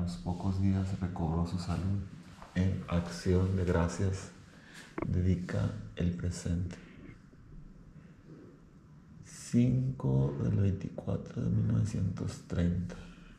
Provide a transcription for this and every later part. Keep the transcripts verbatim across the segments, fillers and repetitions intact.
los pocos días recobró su salud. En acción de gracias, dedica el presente. cinco del veinticuatro de mil novecientos treinta.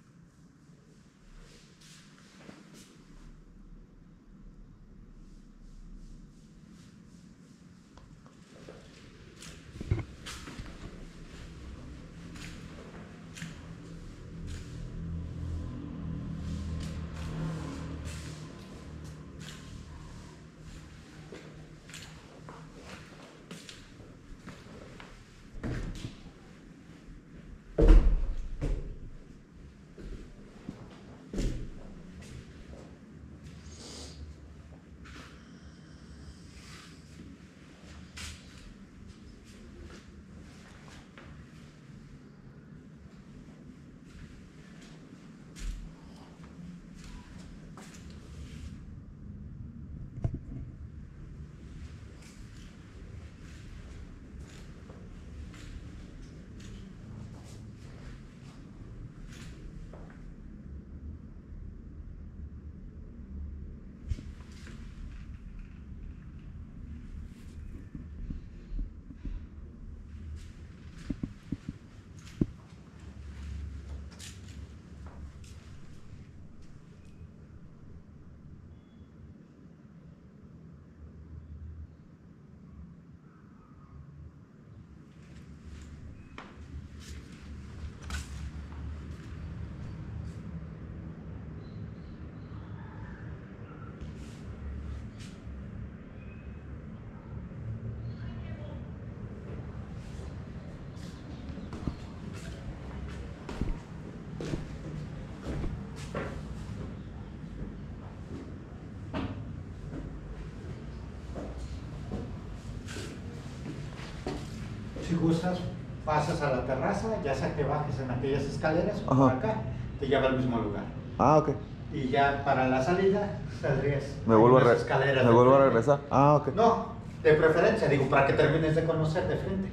Si gustas, pasas a la terraza, ya sea que bajes en aquellas escaleras o Ajá. por acá, te lleva al mismo lugar. Ah, ok. Y ya para la salida saldrías. Me Hay vuelvo a, unas re escaleras me de vuelvo a frente. regresar. Ah, ok. No, de preferencia, digo, para que termines de conocer de frente.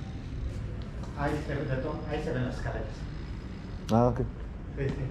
Ahí se, de todo, ahí se ven las escaleras. Ah, ok. Sí, sí.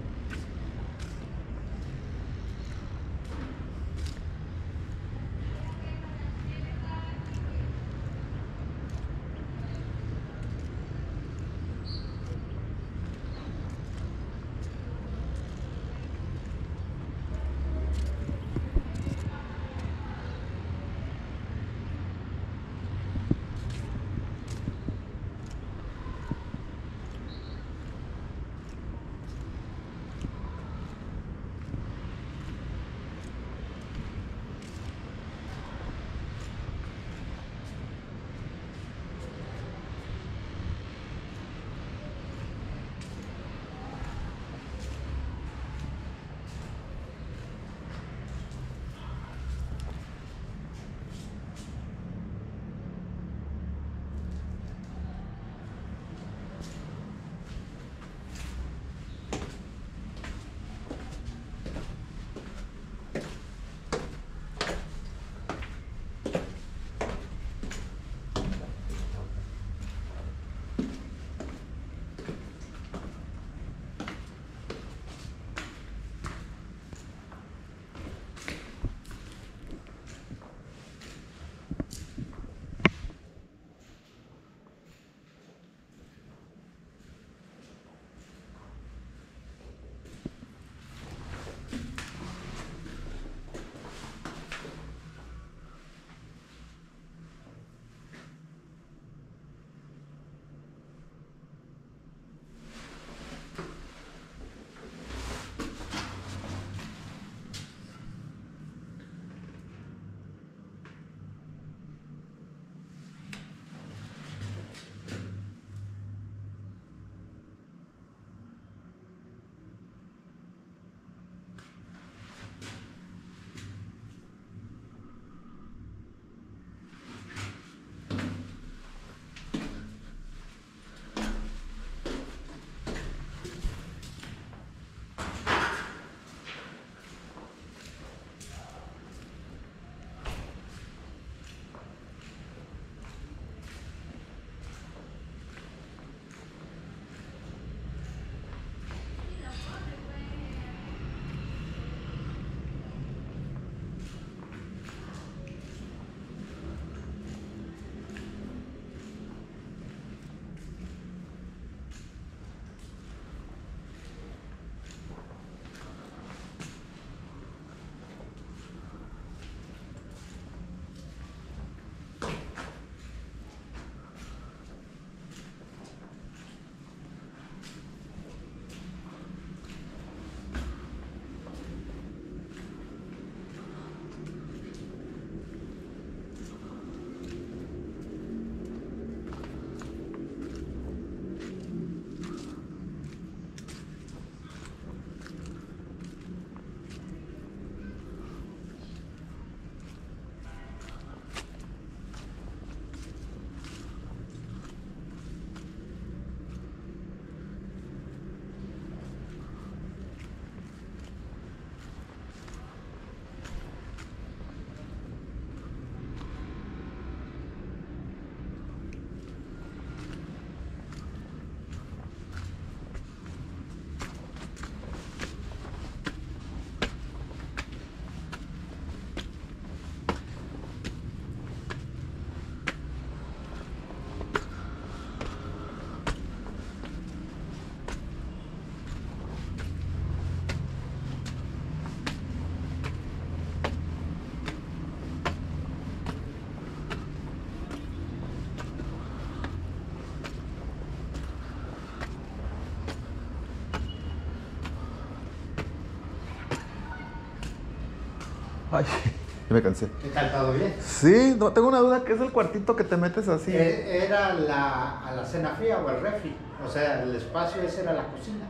Ay, me cansé. ¿Qué tal? ¿Todo bien? Sí, no, tengo una duda. ¿Qué es el cuartito que te metes así? Eh, Era la, a la cena fría o el refri. O sea, el espacio ese era la cocina.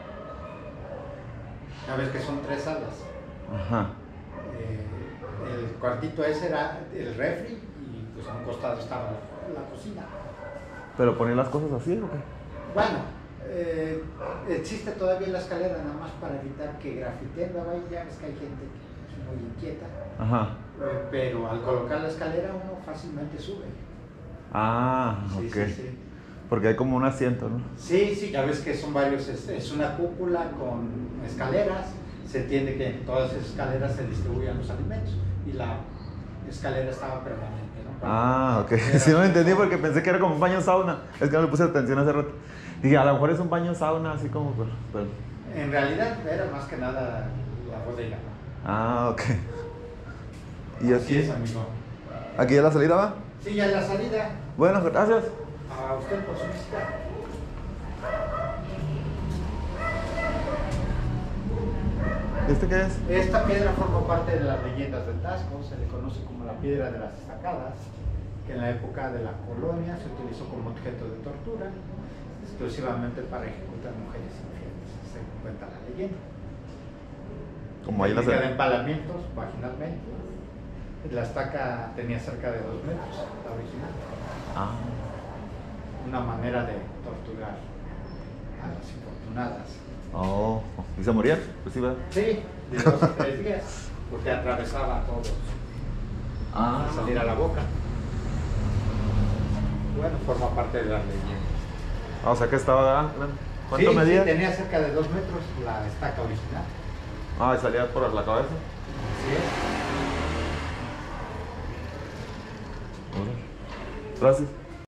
Ya ves que son tres salas. Ajá. Eh, el cuartito ese era el refri y pues a un costado estaba la, la cocina. ¿Pero ponían las cosas así o qué? Bueno, eh, existe todavía la escalera nada más para evitar que grafiten. Luego ahí ya ves que hay gente que es muy inquieta. Ajá. Eh, pero al colocar la escalera uno fácilmente sube. Ah, Sí, ok. sí, sí. Porque hay como un asiento, ¿no? Sí, sí, ya ves que son varios, es, es una cúpula con escaleras, se entiende que en todas esas escaleras se distribuían los alimentos y la escalera estaba permanente, ¿no? Ah, ok. Sí, no lo entendí porque pensé que era como un baño sauna. Es que no le puse atención hace rato. Dije, a lo mejor es un baño sauna, así como... Pero, pero... En realidad era más que nada la bodega. Ah, ok. ¿Y Así aquí? es, amigo. ¿Aquí ya la salida va? Sí, ya en la salida. Bueno, gracias. A usted por su visita. ¿Este qué es? Esta piedra forma parte de las leyendas del Tasco, se le conoce como la piedra de las estacadas, que en la época de la colonia se utilizó como objeto de tortura, exclusivamente para ejecutar mujeres infieles, se cuenta la leyenda. Como ahí la Técnica de se... empalamientos vaginalmente. La estaca tenía cerca de dos metros, la original. Ah. Una manera de torturar a las infortunadas. Oh. ¿Y se morían? Pues sí, ¿verdad? Sí, de dos a tres días, porque atravesaba todo Ah. al salir a la boca. Bueno, forma parte de las leyendas. Ah, o sea que estaba... ¿Cuánto Sí, medía? sí, tenía cerca de dos metros la estaca original. Ah, y salía por la cabeza. Así es. Gracias.